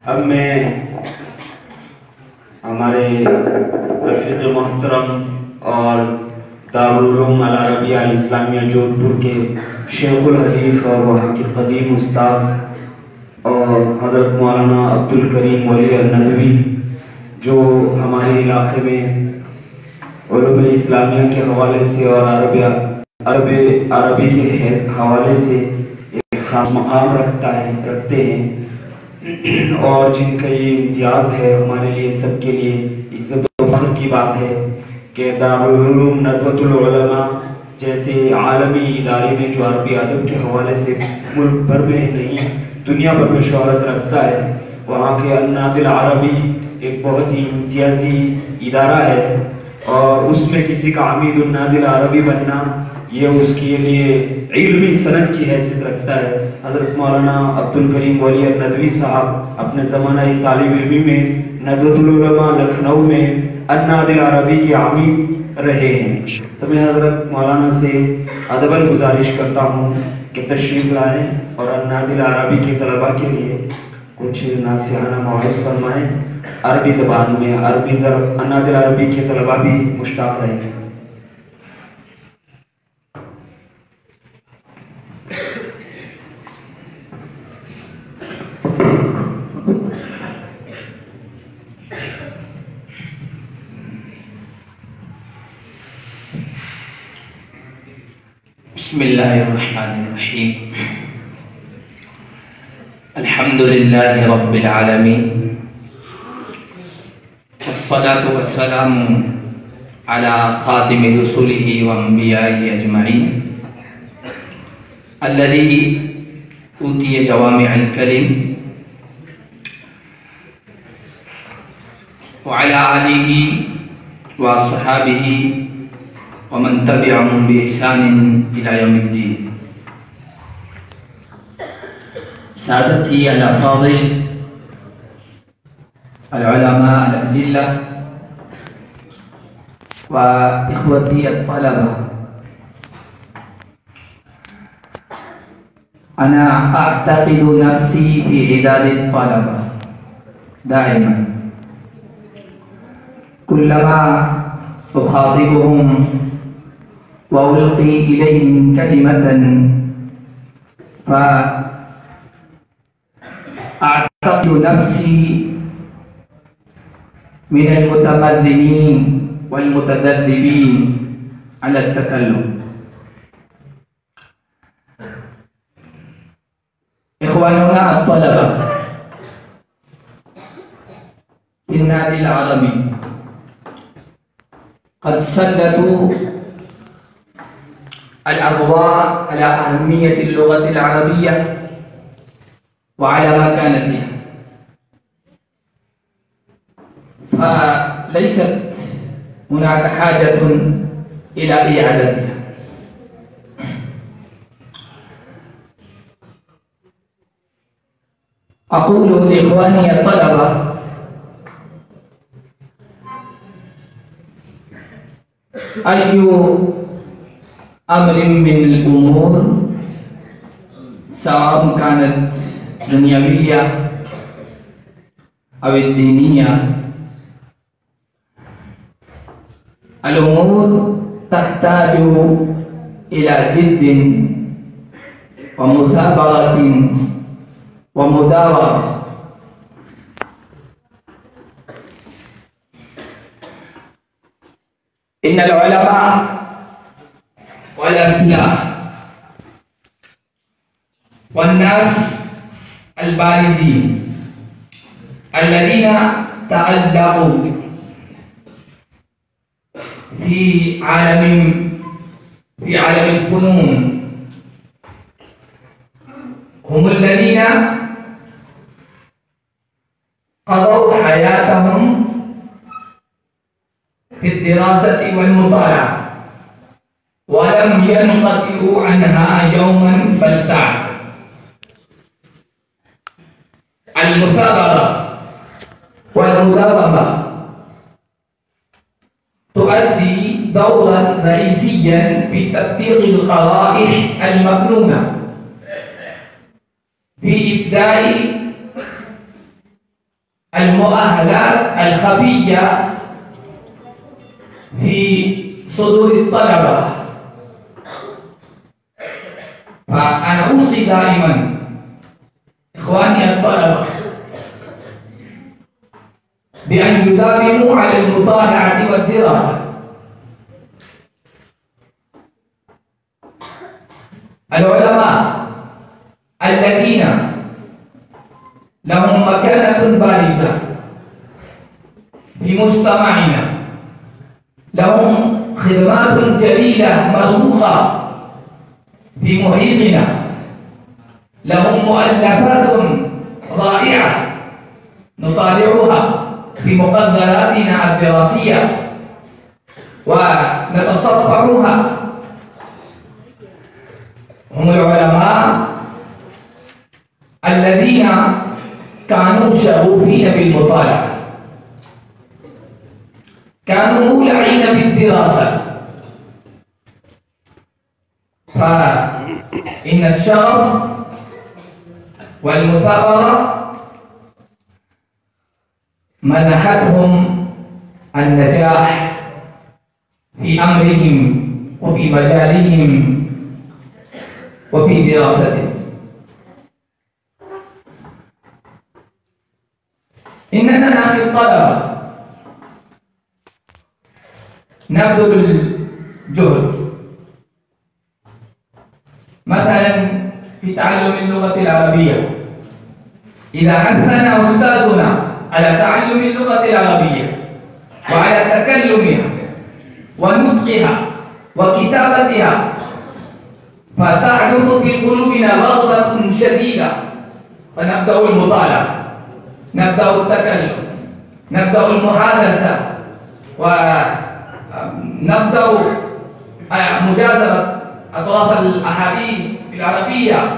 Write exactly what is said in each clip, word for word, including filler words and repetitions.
اب میں ہمارے رفیق محترم اور دارالعلوم العربیہ الاسلامیہ جودھ پور کے شیخ الحدیث اور وہاں کے قدیم استاد اور حضرت مولانا عبدالکریم ولی الندوی جو ہمارے علاقے میں علوم اسلامیہ کے حوالے سے اور عربیہ عرب عربی کے حوالے سے ایک خاص مقام رکھتا ہے رکھتے ہیں اور جن کا یہ امتیاز ہے ہمارے لیے سب کے لیے عزت و فخر کی بات ہے کہ دارالعلوم ندوۃ العلماء جیسے عالمی ادارے میں جو عربی ادب کے حوالے سے ملک بھر میں نہیں دنیا بھر میں شہرت رکھتا ہے، وہاں کے النادل عربی ایک بہت ہی امتیازی ادارہ ہے اور اس میں کسی کا عمید النادل عربی بننا یہ اس کے لیے علمی سند کی حیثیت رکھتا ہے۔ حضرت مولانا عبدالکریم ولی الندوی صاحب اپنے زمانہ طالب علمی میں ندوۃ العلماء لکھنؤ میں النادل عربی کے عمید رہے ہیں، تو میں حضرت مولانا سے ادباً گزارش کرتا ہوں کہ تشریف لائیں اور النادل عربی کے طلباء کے لیے کچھ ناصحانہ مواعظ فرمائیں عربی زبان میں۔ عربی طرف النادل عربی کے طلباء بھی مشتاق رہیں گے۔ بسم اللہ الرحمن الرحیم، الحمد للہ رب العالمین، والصلاة والسلام على خاتم رسله وانبیائه اجمعین الذی اوتی جوامع الکلم وعلى آلہ واصحابہ ومن تبعهم بإحسان إلى يوم الدين۔ سادتي الأفاضل العلماء الأجلة وإخوتي الطلبة، أنا أعتقد نفسي في عداد الطلبة دائما، كلما أخاطبهم وألقي إليهم كلمة فأعتقد نفسي من المتمرنين والمتدربين على التكلم۔ إخواننا الطلبة في النادي العربي قد سلطوا الأضواء على أهمية اللغة العربية وعلى مكانتها، فليست هناك حاجة إلى إعادتها۔ أقول لإخواني الطلبة أي أمر من الأمور سواء كانت دنيوية أو الدينية، الأمور تحتاج إلى جد ومثابرة ومداومة، إن العلماء والأسلاف والناس البارزين الذين تألقوا في عالم في عالم الفنون هم الذين قضوا حياتهم في الدراسة والمطالعة ولم ينقطعوا عنها يوما بل ساعة۔ المثابرة والمداومة تؤدي دورا رئيسيا في تطبيق القواعد المكنونة في إبداء المؤهلات الخفية في صدور الطلبة. فأنا أوصي دائما إخواني الطلبة بأن يداوموا على المطالعة والدراسة. العلماء الذين لهم مكانة بارزة في مجتمعنا، لهم خدمات جليلة مرموقة في محيطنا، لهم مؤلفات رائعة نطالعها في مقدراتنا الدراسية ونتصفحها، هم العلماء الذين كانوا شغوفين بالمطالعة، كانوا مولعين بالدراسة. فإن الشغف والمثابرة منحتهم النجاح في أمرهم وفي مجالهم وفي دراستهم. إننا نحن الطلبة نبذل الجهد مثلا في تعلم اللغة العربية. إذا حثنا أستاذنا على تعلم اللغة العربية وعلى تكلمها ونطقها وكتابتها، فتحدث في قلوبنا رغبة شديدة، فنبدأ المطالعة، نبدأ التكلم، نبدأ المحادثة، ونبدأ مجازفة أطراف الأحاديث العربية،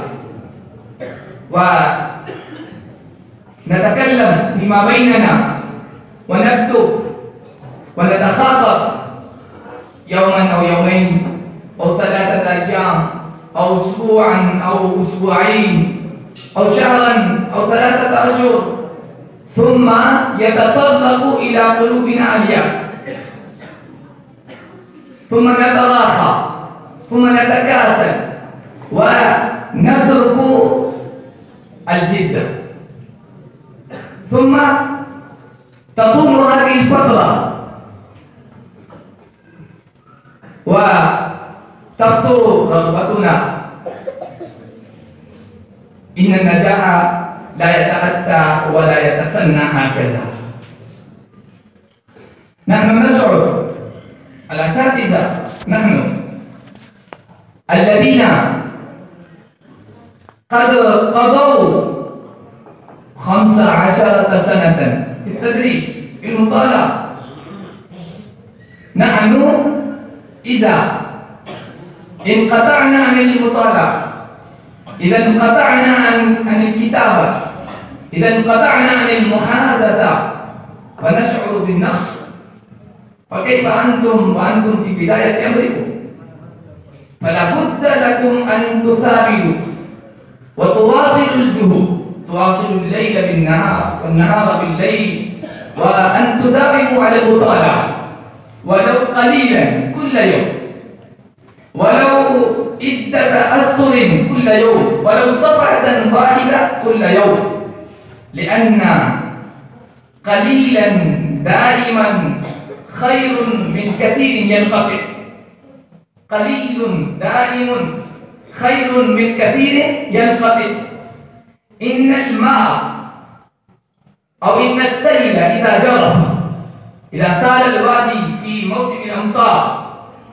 ونتكلم فيما بيننا ونكتب ونتخاطب يوما أو يومين أو ثلاثة أيام أو أسبوعا أو أسبوعين أو شهرا أو ثلاثة أشهر، ثم يتطلق إلى قلوبنا اليأس، ثم نتراخى، ثم نتكاسل ونترك الجد، ثم تطول هذه الفترة وتفتر رغبتنا. إن النجاح لا يتأتى ولا يتسنى هكذا. نحن نشعر الأساتذة، نحن الذين قد قضوا خمس عشرة سنة في التدريس في المطالعة، نحن إذا انقطعنا عن المطالعة، إذا انقطعنا عن عن الكتابة، إذا انقطعنا عن المحادثة، فنشعر بالنقص. فكيف أنتم وأنتم في بداية أمركم؟ فلا بد لكم أن تثابروا وتواصلوا الجهود، تواصلوا الليل بالنهار والنهار بالليل، وأن تداوموا على المطالعة ولو قليلا كل يوم، ولو عدة أسطر كل يوم، ولو صفحة واحدة كل يوم، لأن قليلا دائما خير من كثير ينقطع. قليل دائم خير من كثير ينقطع. إن الماء أو إن السيل إذا جرف، إذا سال الوادي في موسم الأمطار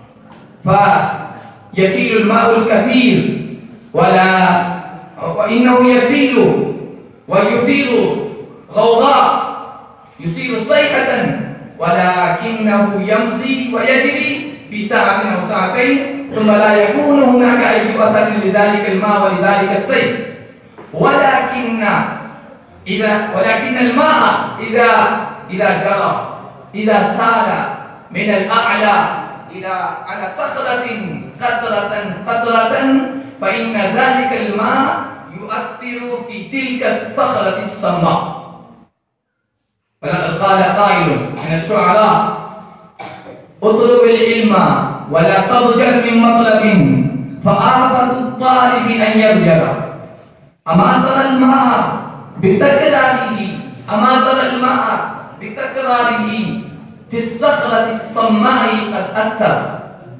فيسيل الماء الكثير، ولا وإنه يسيل ويثير غوغاء، يثير صيحة، ولكنه يمضي ويجري في ساعة أو ساعتين، ثم لا يكون هناك أي أثر لذلك الماء ولذلك السيل. ولكن إذا ولكن الماء إذا إذا جرى، إذا سال من الأعلى إلى على صخرة قطرة قطرة، فإن ذلك الماء يؤثر في تلك الصخرة الصماء، فلقد قال قائل من الشعراء: اطلب العلم ولا تضجر من مطلب فآفة الطالب أن يرجل. أما ترى الماء بتكراره أما ترى الماء بتكراره في الصخرة الصماء قد أثر.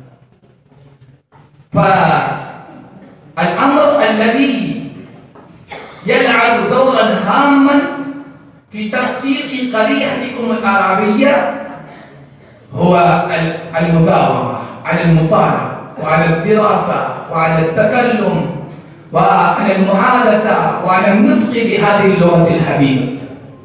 فالأمر الذي يلعب دورا هاما في تحقيق قريحتكم العربية هو المداومة على المطالعة وعلى الدراسة وعلى التكلم وعلى المحادثة وعلى النطق بهذه اللغة الحبيبة.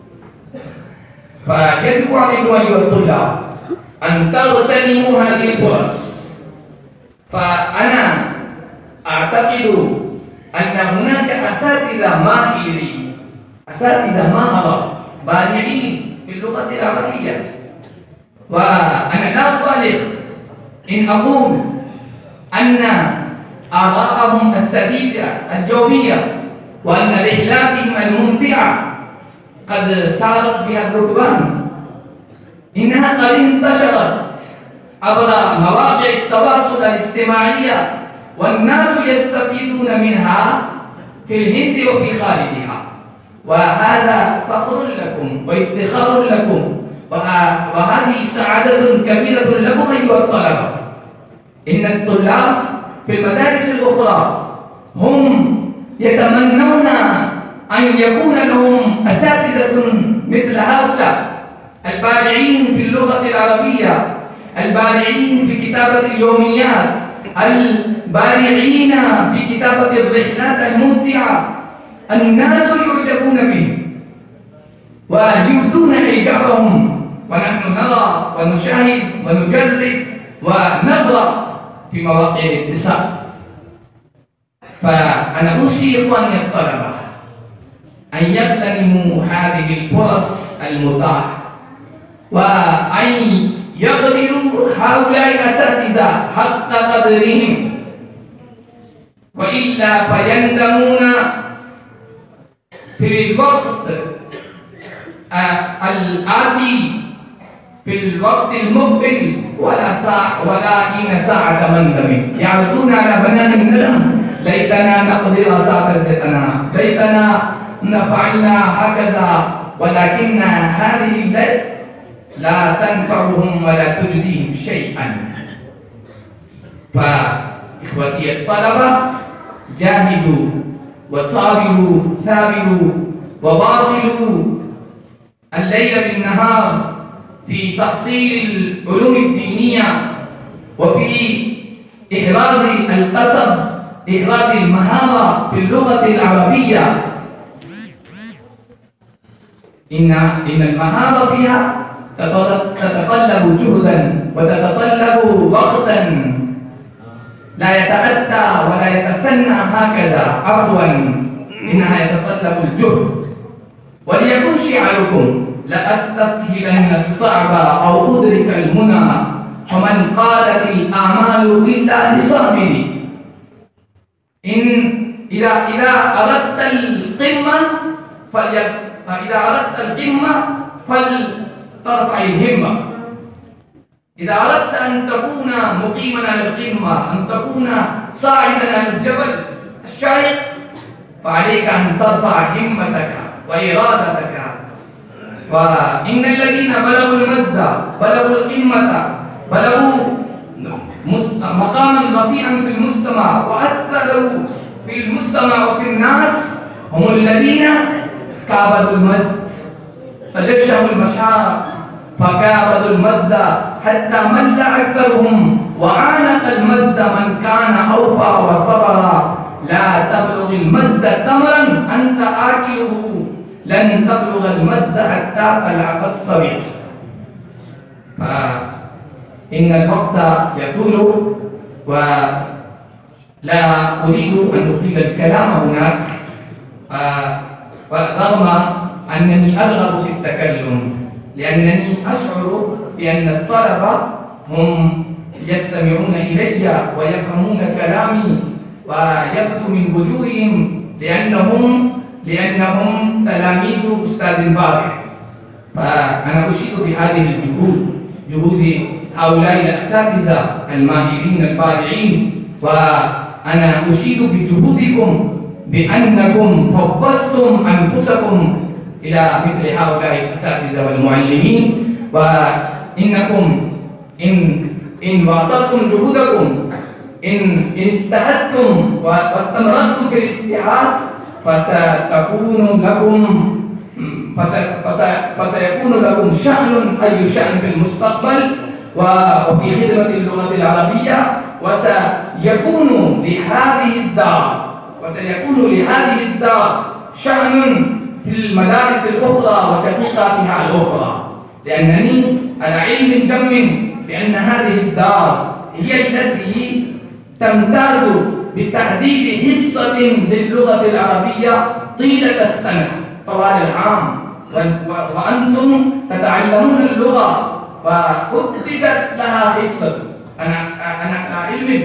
فيجب عليكم أيها الطلاب أن تغتنموا هذه الفرص. فأنا أعتقد أن هناك أساتذة ماهرين أساتذة ماهرة بارعين في اللغة العربية، وأنا لا أبالغ إن أقول أن آراءهم السديدة اليومية وأن رحلاتهم الممتعة قد سارت بها الركبان. إنها قد انتشرت عبر مواقع التواصل الاجتماعية والناس يستفيدون منها في الهند وفي خارجها، وهذا فخر لكم وافتخار لكم، وهذه سعادة كبيرة لكم أيها الطلبة. إن الطلاب في المدارس الأخرى هم يتمنون أن يكون لهم أساتذة مثل هؤلاء البارعين في اللغة العربية، البارعين في كتابة اليوميات، البارعين في كتابة الرحلات الممتعة. الناس يعجبون به ويبدون إعجابهم، ونحن نرى ونشاهد ونجرب ونقرأ في مواقع الاتصال. فأنا أوصي إخواني الطلبة أن يغتنموا هذه الفرص المتاحة وأن يقدروا هؤلاء الأساتذة حق قدرهم، وإلا فيندمون في الوقت الآتي في الوقت المقبل ولا ساعة ولا حين ساعة مندم، يعرضون على بنان الندم: ليتنا نقضي أساتذتنا، ليتنا فعلنا هكذا، ولكن هذه الليل لا تنفعهم ولا تجديهم شيئا. فإخوتي الطلبة، جاهدوا وصابروا ثابروا وواصلوا الليل بالنهار في تحصيل العلوم الدينية وفي إحراز القصب، إحراز المهارة في اللغة العربية. إن إن المهارة فيها تتطلب جهدا وتتطلب وقتا لا يتأتى ولا يتسنى هكذا، عفوا إنها يتطلب الجهد. وليكن شعاركم: لأستسهلن الصعب أو أدرك المنى، ومن قالت الآمال إلا لصابر. إن إذا إذا أردت القمة فليت فإذا أردت القمة فلترفع الهمة. إذا أردت أن تكون مقيما على القمة، أن تكون صاعدا على الجبل الشاهق، فعليك أن ترفع همتك وإرادتك. وإن الذين بلغوا المجد، بلغوا القمة، بلغوا مقاما رفيعا في المجتمع وأثروا في المجتمع وفي الناس، هم الذين كابدوا المجد، فدشوا المشاعر فكابدوا المجد حتى مل أكثرهم، وعانق المجد من كان أوفى وصبر. لا تبلغ المجد تمرا أنت آكله، لن تبلغ المجد حتى تلعق الصبي. فإن الوقت يطول ولا أريد أن أطيل الكلام هناك، رغم أنني أرغب في التكلم، لأنني أشعر بأن الطلبة هم يستمعون إلي ويفهمون كلامي ويبدو من وجوههم لأنهم لأنهم تلاميذ أستاذ بارع. فأنا أشيد بهذه الجهود، جهود هؤلاء الأساتذة الماهرين البارعين، وأنا أشيد بجهودكم بأنكم فوضتم أنفسكم إلى مثل هؤلاء الأساتذة والمعلمين، وإنكم إن إن واصلتم جهودكم، إن إن اجتهدتم واستمرتم في الاجتهاد، فستكون لكم فسيكون لكم شأن أي شأن في المستقبل وفي خدمة اللغة العربية، وسيكون لهذه الدار وسيكون لهذه الدار شأن في المدارس الأخرى وشقيقاتها الأخرى، لأنني على علم جم بأن هذه الدار هي التي تمتاز بتحديد حصة للغة العربية طيلة السنة طوال العام، وأنتم تتعلمون اللغة وحددت لها حصة. أنا أنا على علم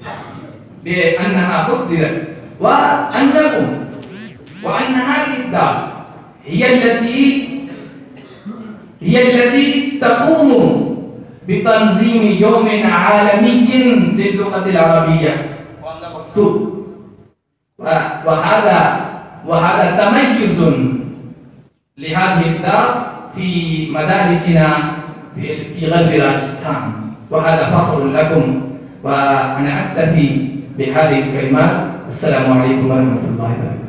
بأنها حددت، وأنكم وأن هذه الدار هي التي هي التي تقوم بتنظيم يوم عالمي للغة العربية، وهذا وهذا تميز لهذه الدار في مدارسنا في غرب راجستان، وهذا فخر لكم. وأنا أكتفي بهذه الكلمات. السلام عليكم ورحمة الله وبركاته.